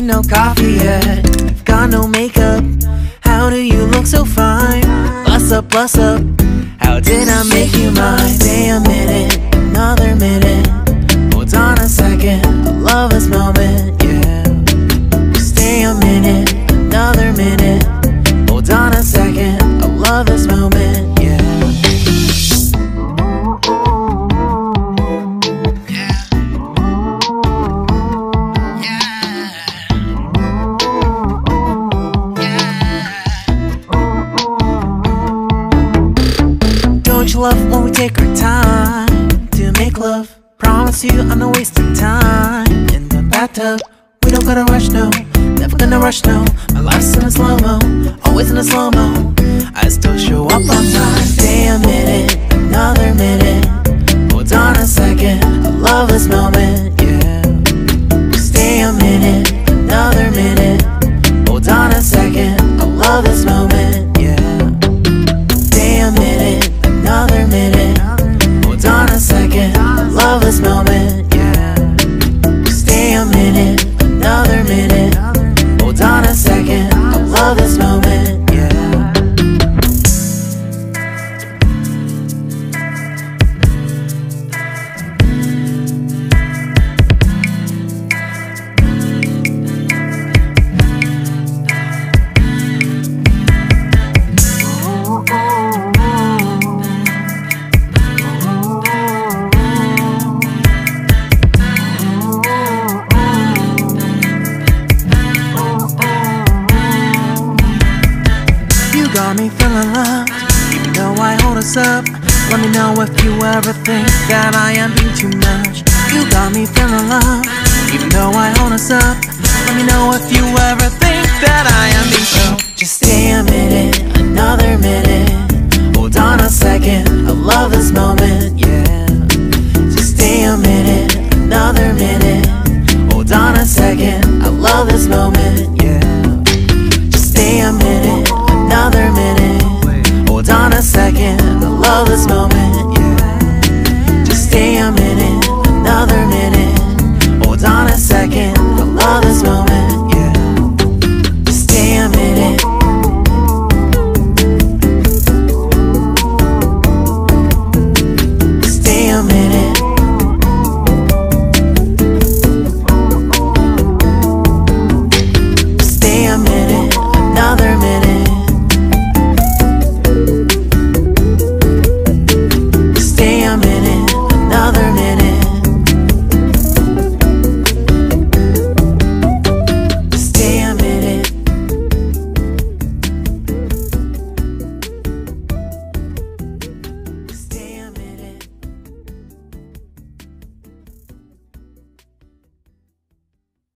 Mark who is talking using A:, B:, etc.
A: no coffee yet. You've got no makeup. How do you look so fine? Bust up, how did I make you mine? Stay a minute, another minute. Hold on a second, I love this moment, yeah. Stay a minute, another minute. Hold on a second, I love this moment, yeah. Don't you love when we take our time to make love? Promise you I'm not wasting time in the bathtub. We don't gotta rush, no, never gonna rush, no. My life's in a slow-mo, always in a slow-mo. I still show up on time. Stay a minute, another minute. Hold on a second, I love this moment, yeah. Stay a minute, another minute. Hold on a second, I love this moment, yeah. Stay a minute, another minute. Hold on a second, I love this moment, yeah. Stay a minute, another minute. Hold on a second, I love this moment, yeah. Got me feeling loved, even though I hold us up. Let me know if you ever think that I am being too much. You got me feeling loved, even though I hold us up. Let me know if you ever think that I am being so. Just stay a minute, another minute. Hold on a second, I love this moment, yeah. Just stay a minute, another minute. Hold on a second, I love this moment.